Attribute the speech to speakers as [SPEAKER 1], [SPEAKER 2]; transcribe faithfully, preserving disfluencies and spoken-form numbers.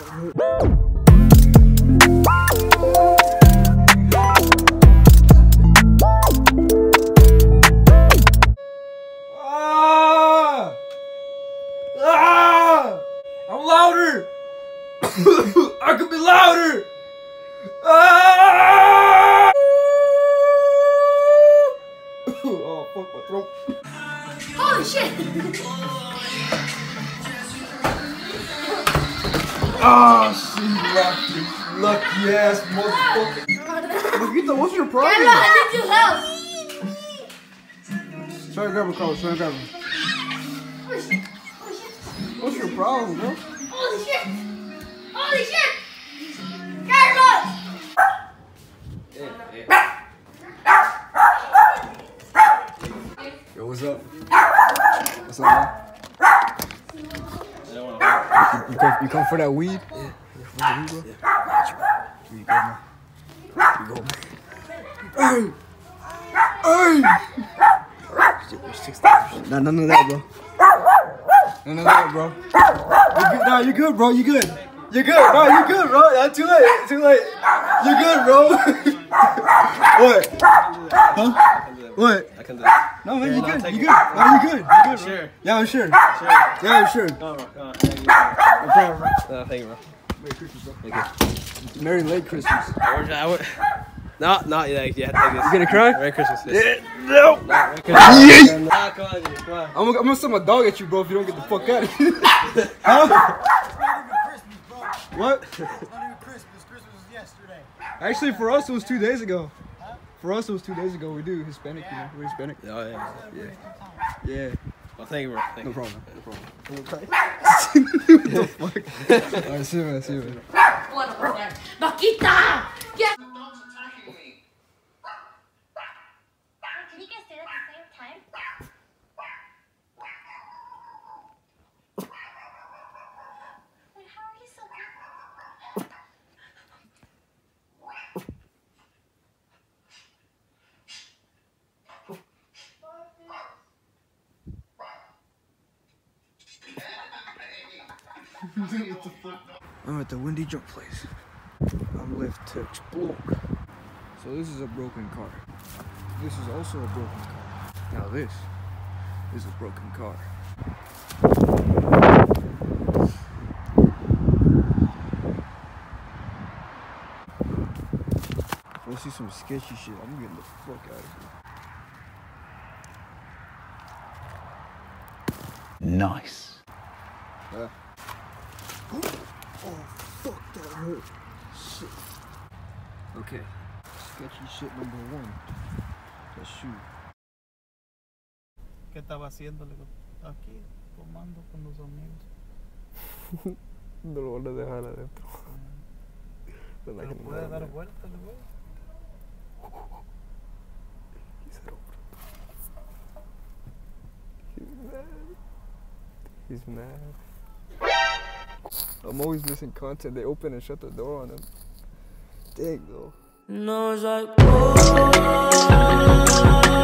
[SPEAKER 1] Ah! Ah! I'm louder! I could be louder! Ah! Oh, fuck my throat.
[SPEAKER 2] Holy shit!
[SPEAKER 1] Ah, she lucky, lucky ass motherfucker. Marquita, what's your problem?
[SPEAKER 2] Carla, I need your help!
[SPEAKER 1] Try to grab a Carlos, try to grab him.
[SPEAKER 2] Holy shit! Holy shit!
[SPEAKER 1] What's your problem, bro?
[SPEAKER 2] Holy shit! Holy shit! Carlos!
[SPEAKER 1] Yo, what's up? What's up, man? You come, you come for that weed? Yeah. You come for that weed, bro? Yeah. Here you go, man. Here you go, man. Hey! Hey! Nah, none of that, bro. None of that, bro. You good? Nah, you good, bro. You good. You good. Nah, you good, bro. Nah, too late. Too late. You good, bro. What? Huh? What?
[SPEAKER 3] I can do that.
[SPEAKER 1] No, man,
[SPEAKER 3] Yeah,
[SPEAKER 1] you
[SPEAKER 3] no,
[SPEAKER 1] good.
[SPEAKER 3] take
[SPEAKER 1] You
[SPEAKER 3] it.
[SPEAKER 1] good. No, you good. You good, bro.
[SPEAKER 3] Sure.
[SPEAKER 1] Yeah, I'm sure.
[SPEAKER 3] Sure.
[SPEAKER 1] Yeah, I'm sure.
[SPEAKER 3] Come on, bro. Come on.
[SPEAKER 1] No problem, bro.
[SPEAKER 3] No, thank you, bro.
[SPEAKER 1] Merry Christmas, bro.
[SPEAKER 3] Thank you.
[SPEAKER 1] Merry late Christmas.
[SPEAKER 3] I would, I would, no, no, yeah, you have to take this.
[SPEAKER 1] You gonna cry?
[SPEAKER 3] Merry Christmas.
[SPEAKER 1] Yeah. No.
[SPEAKER 3] Nah, Merry Christmas. Nah, come on, dude, come on.
[SPEAKER 1] I'm, I'm gonna send my dog at you, bro, if you don't get the fuck out of here. Huh? What?
[SPEAKER 4] It's not even Christmas. Christmas was yesterday.
[SPEAKER 1] Actually, for us, it was two days ago. For us, it was two days ago. We do Hispanic, you know. We're Hispanic.
[SPEAKER 3] Oh, yeah.
[SPEAKER 1] Yeah. Yeah.
[SPEAKER 3] Well, thank you, bro. Thank
[SPEAKER 1] No
[SPEAKER 3] you.
[SPEAKER 1] problem. No problem. What the fuck? Alright, see you, man. See you, man.
[SPEAKER 2] Vaquita! Get
[SPEAKER 5] Can you guys do it at the same time? Wait, how are you so good?
[SPEAKER 1] I'm at the Windy Jump place. I'm left to explore. So this is a broken car. This is also a broken car. Now this is a broken car. If I see some sketchy shit, I'm getting the fuck out of here.
[SPEAKER 6] Nice.
[SPEAKER 1] Yeah. Oh, fuck, that hurt. Shit. Okay. Sketchy shit number one. Let's shoot.
[SPEAKER 4] ¿Qué estaba haciéndole? Aquí, tomando con los amigos.
[SPEAKER 1] No lo van a dejar adentro.
[SPEAKER 4] Pero puede dar vueltas, güey.
[SPEAKER 1] He's mad. He's mad. I'm always missing content. They open and shut the door on him. Dang, though.
[SPEAKER 7] Knows like, oh.